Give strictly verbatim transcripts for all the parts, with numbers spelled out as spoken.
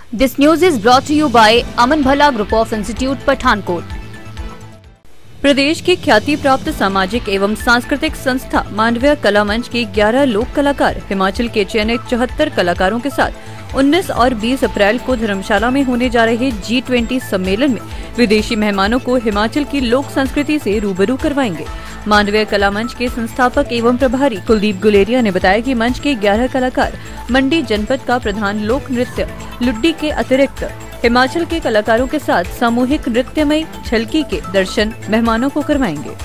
This news is brought to you by Aman Bhala Group of Institute, Pathankot. प्रदेश की ख्याति प्राप्त सामाजिक एवं सांस्कृतिक संस्था मांडव्य कला मंच के ग्यारह लोक कलाकार हिमाचल के चयनित चौहत्तर कलाकारों के साथ उन्नीस और बीस अप्रैल को धर्मशाला में होने जा रहे जी ट्वेंटी सम्मेलन में विदेशी मेहमानों को हिमाचल की लोक संस्कृति से रूबरू करवाएंगे। मांडव्य कला मंच के संस्थापक एवं प्रभारी कुलदीप गुलेरिया ने बताया कि मंच के ग्यारह कलाकार मंडी जनपद का प्रधान लोक नृत्य लुड्डी के अतिरिक्त हिमाचल के कलाकारों के साथ सामूहिक नृत्यमय झलकी के दर्शन मेहमानों को करवाएंगे।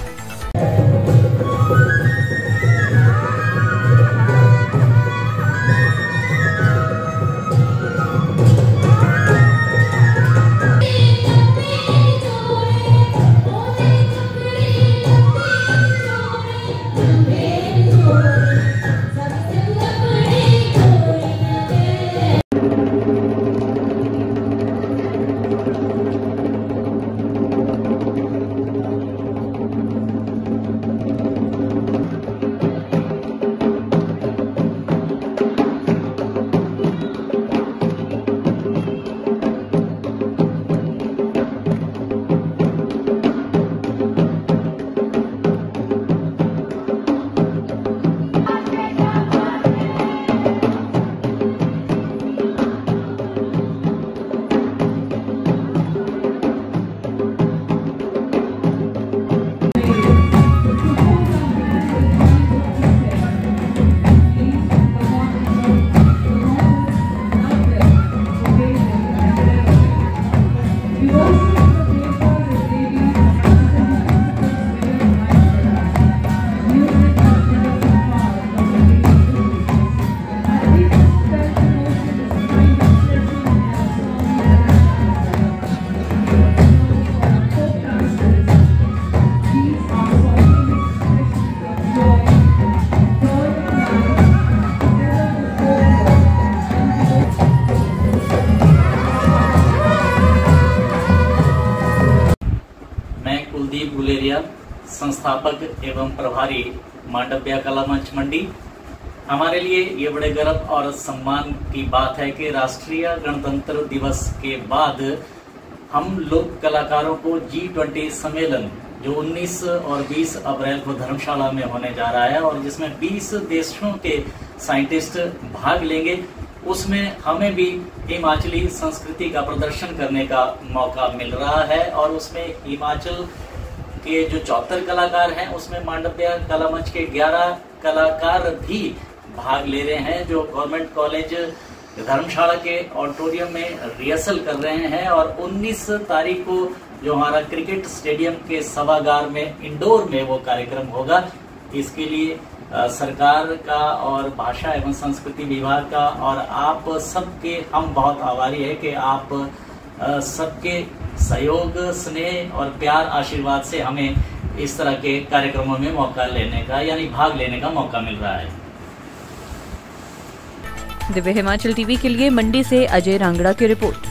कुलदीप गुलेरिया, संस्थापक एवं प्रभारी मांडव्य कला मंच मंडी। हमारे लिए ये बड़े गर्व और सम्मान की बात है कि राष्ट्रीय गणतंत्र दिवस के बाद हम लोक कलाकारों को जी ट्वेंटी सम्मेलन जो उन्नीस और बीस अप्रैल को धर्मशाला में होने जा रहा है और जिसमें बीस देशों के साइंटिस्ट भाग लेंगे, उसमें हमें भी हिमाचली संस्कृति का प्रदर्शन करने का मौका मिल रहा है। और उसमें हिमाचल के जो चौहत्तर कलाकार हैं उसमें मांडव्य कला मंच के ग्यारह कलाकार भी भाग ले रहे हैं, जो गवर्नमेंट कॉलेज धर्मशाला के ऑडिटोरियम में रिहर्सल कर रहे हैं। और उन्नीस तारीख को जो हमारा क्रिकेट स्टेडियम के सभागार में इंडोर में वो कार्यक्रम होगा। इसके लिए आ, सरकार का और भाषा एवं संस्कृति विभाग का और आप सबके हम बहुत आभारी है कि आप सबके सहयोग, स्नेह और प्यार, आशीर्वाद से हमें इस तरह के कार्यक्रमों में मौका लेने का यानी भाग लेने का मौका मिल रहा है। दिव्य हिमाचल टीवी के लिए मंडी से अजय रांगड़ा की रिपोर्ट।